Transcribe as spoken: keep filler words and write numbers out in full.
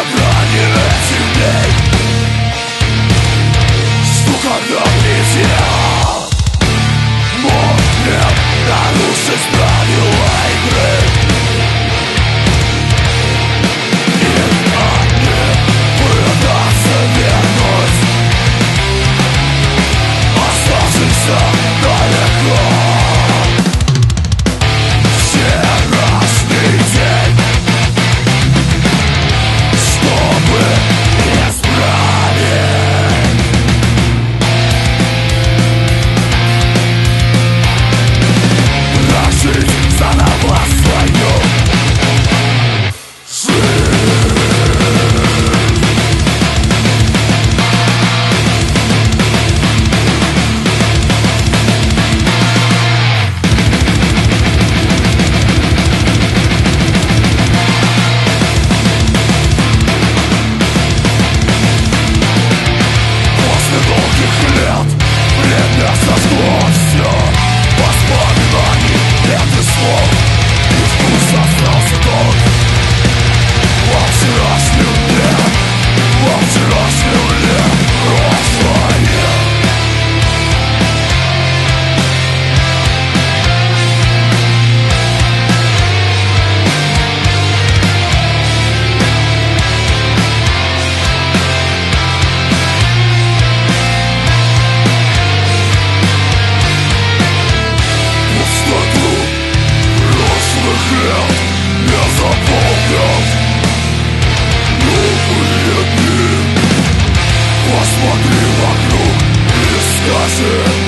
грани этих дней. Что когда прилетел момент нарушить правила игры, и они пытаются вернуть оставшихся далеко. Вчерашний день, чтобы исправить. Прожить заново свою жизнь. После долгих лет время сошло все. Воспоминаний нет и слов, и вкус остался тот. Во вчерашнем дне, во вчерашнем дне прошлое. Пустоту прошлых лет не заполнят новые дни. Посмотри вокруг и скажи: